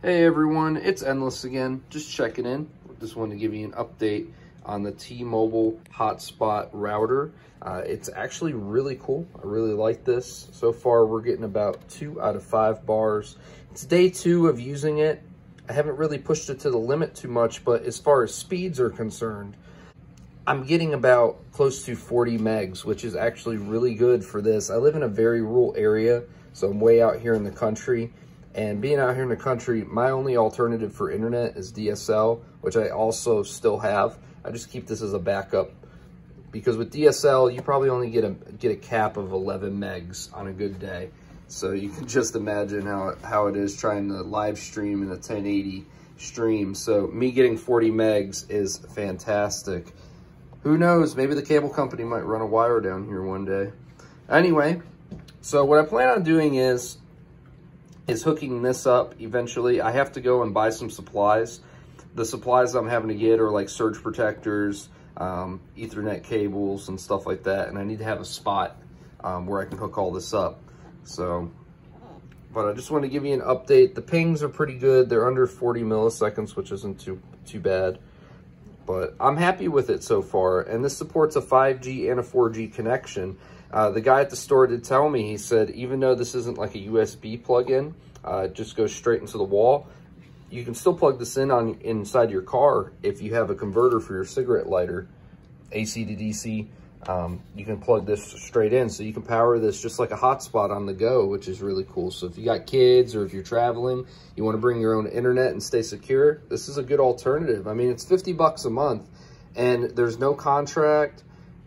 Hey everyone, it's Endless again, just checking in. Just wanted to give you an update on the T-Mobile hotspot router. It's actually really cool. I really like this. So far we're getting about 2 out of 5 bars. It's day 2 of using it. I haven't really pushed it to the limit too much, but as far as speeds are concerned, I'm getting about close to 40 megs, which is actually really good for this. I live in a very rural area, so I'm way out here in the country. And being out here in the country, my only alternative for internet is DSL, which I also still have. I just keep this as a backup because with DSL, you probably only get a cap of 11 megs on a good day. So you can just imagine how it is trying to live stream in a 1080 stream. So me getting 40 megs is fantastic. Who knows? Maybe the cable company might run a wire down here one day. Anyway, so what I plan on doing is hooking this up eventually. I have to go and buy some supplies. The supplies I'm having to get are like surge protectors, Ethernet cables and stuff like that. And I need to have a spot where I can hook all this up. So, but I just want to give you an update. The pings are pretty good. They're under 40 milliseconds, which isn't too bad. But I'm happy with it so far. And this supports a 5G and a 4G connection. The guy at the store did tell me, he said, even though this isn't like a USB plug-in, it just goes straight into the wall, you can still plug this in inside your car if you have a converter for your cigarette lighter, AC to DC. You can plug this straight in, so you can power this just like a hotspot on the go, which is really cool. So if you got kids or if you're traveling, you want to bring your own internet and stay secure, this is a good alternative. I mean, it's 50 bucks a month, and there's no contract.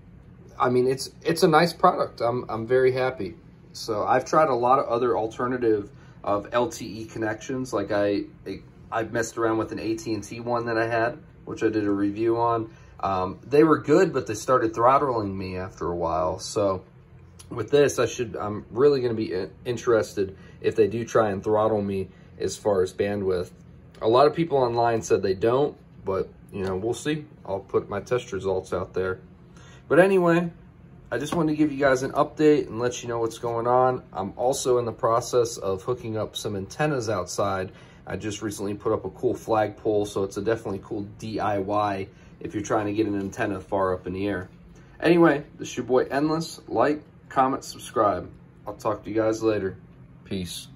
I mean, it's a nice product. I'm very happy. So I've tried a lot of other alternative of LTE connections. Like I've messed around with an AT&T one that I had, which I did a review on. They were good, but they started throttling me after a while. So with this, I'm really going to be interested if they do try and throttle me as far as bandwidth. A lot of people online said they don't, but you know, we'll see. I'll put my test results out there. But anyway, I just wanted to give you guys an update and let you know what's going on. I'm also in the process of hooking up some antennas outside. I just recently put up a cool flagpole, so it's a definitely cool DIY if you're trying to get an antenna far up in the air. Anyway, this is your boy Endless. Like, comment, subscribe. I'll talk to you guys later. Peace.